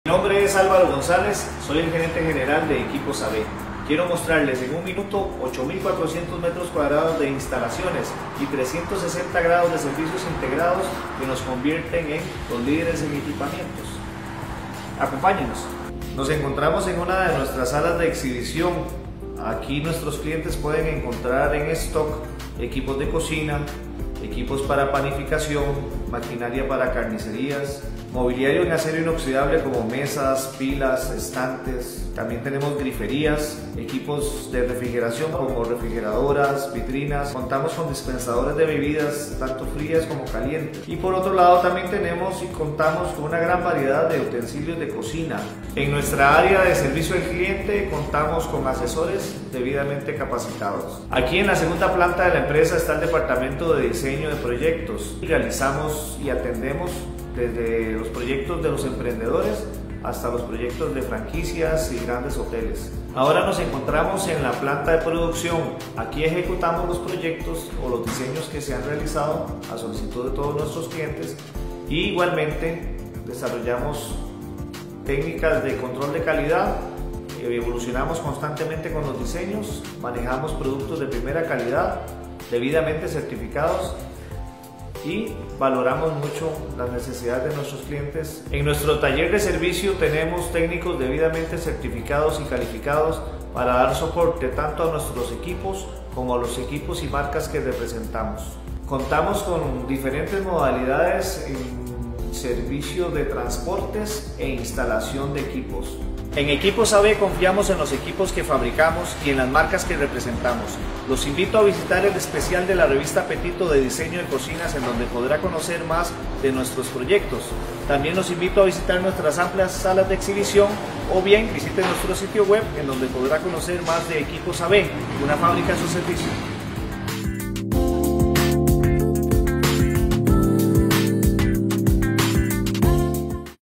Mi nombre es Álvaro González, soy el gerente general de Equipos AB. Quiero mostrarles en un minuto 8.400 metros cuadrados de instalaciones y 360 grados de servicios integrados que nos convierten en los líderes en equipamientos. Acompáñenos. Nos encontramos en una de nuestras salas de exhibición. Aquí nuestros clientes pueden encontrar en stock equipos de cocina, equipos para panificación, maquinaria para carnicerías, mobiliario en acero inoxidable como mesas, pilas, estantes. También tenemos griferías, equipos de refrigeración como refrigeradoras, vitrinas. Contamos con dispensadores de bebidas, tanto frías como calientes. Y por otro lado también tenemos y contamos con una gran variedad de utensilios de cocina. En nuestra área de servicio al cliente contamos con asesores debidamente capacitados. Aquí en la segunda planta de la empresa está el departamento de diseño de proyectos. Realizamos y atendemos desde los proyectos de los emprendedores hasta los proyectos de franquicias y grandes hoteles. Ahora nos encontramos en la planta de producción. Aquí ejecutamos los proyectos o los diseños que se han realizado a solicitud de todos nuestros clientes, y igualmente desarrollamos técnicas de control de calidad. Evolucionamos constantemente con los diseños, manejamos productos de primera calidad, debidamente certificados, y valoramos mucho las necesidades de nuestros clientes. En nuestro taller de servicio tenemos técnicos debidamente certificados y calificados para dar soporte tanto a nuestros equipos como a los equipos y marcas que representamos. Contamos con diferentes modalidades en servicio de transportes e instalación de equipos. En Equipos AB confiamos en los equipos que fabricamos y en las marcas que representamos. Los invito a visitar el especial de la revista Apetito de diseño de cocinas, en donde podrá conocer más de nuestros proyectos. También los invito a visitar nuestras amplias salas de exhibición, o bien visite nuestro sitio web, en donde podrá conocer más de Equipos AB, una fábrica a su servicio.